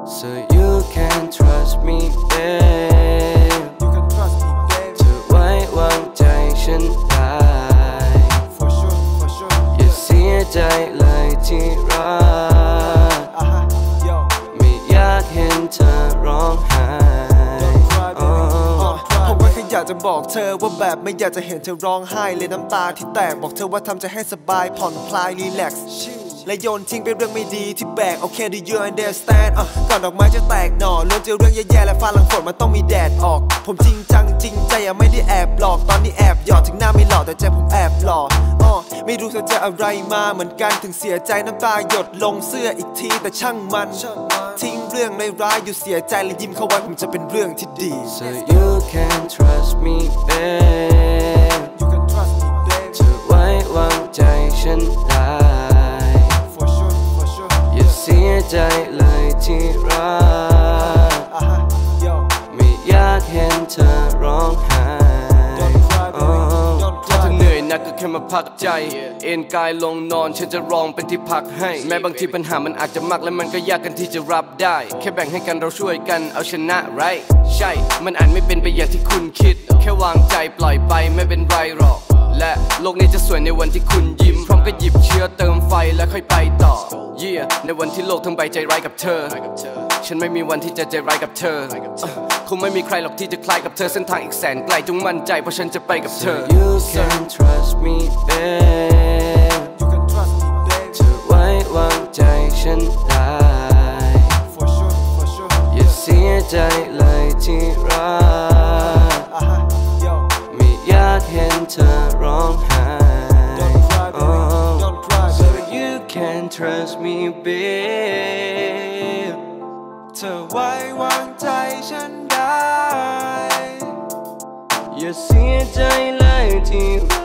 So you can trust me, babe เธอไว้วางใจฉันได้อย่าเสียใจเลยที่รักไม่อยากเห็นเธอร้องไห้ผมก็แค่อยากจะบอกเธอว่าแบบไม่อยากจะเห็นเธอร้องไห้เลยน้ำตาที่แตกบอกเธอว่าทำใจให้สบายผ่อนคลายรีแลกซ์และโยนทิ้งไปเรื่องไม่ดีที่แบกโอเค do you understand ก่อนดอกไม้จะแตกหน่อล้วนเจอเรื่องแย่ๆและฟ้าหลังฝนมันต้องมีแดดออกผมจริงจังจริงใจไม่ได้แอบหลอกตอนนี้แอบหยอดถึงหน้าไม่หล่อแต่ใจผมแอบหล่อไม่รู้เธอจะอะไรมาเหมือนกันถึงเสียใจน้ำตาหยดลงเสื้ออีกทีแต่ช่างมันทิ้งเรื่องร้ายอยู่เสียใจและยิ้มเข้าไว้ผมจะเป็นเรื่องที่ดี So you can trust me babe เธอไว้วางใจฉันได้อย่าเสียใจเลยที่รักไม่อยากเห็นเธอร้องไห้ถ้าเหนื่อยนักก็แค่มาพักใจเอนกายลงนอนฉันจะร้องเป็นที่พักให้แม้บางทีปัญหามันอาจจะมากและมันก็ยากกันที่จะรับได้แค่แบ่งให้กันเราช่วยกันเอาชนะ right ใช่มันอาจไม่เป็นไปอย่างที่คุณคิดแค่วางใจปล่อยไปไม่เป็นไรหรอกและโลกนี้จะสวยในวันที่คุณยิ้มพร้อมก็หยิบเชื้อเติมไฟและค่อยไปต่อในวันที่โลกทั้งใบใจร้ายกับเธอฉันไม่มีวันที่จะใจร้ายกับเธอคงไม่มีใครหรอกที่จะคล้ายกับเธอเส้นทางอีกแสนไกลจงมั่นใจเพราะฉันจะไปกับเธอ You can trust me babe เธอไว้วางใจฉันได้อย่าเสียใจเลยที่รักไม่อยากเห็นเธอร้องไห้ So you can trust me babe เธอไว้วางใจฉันได้อย่าเสียใจเลยที่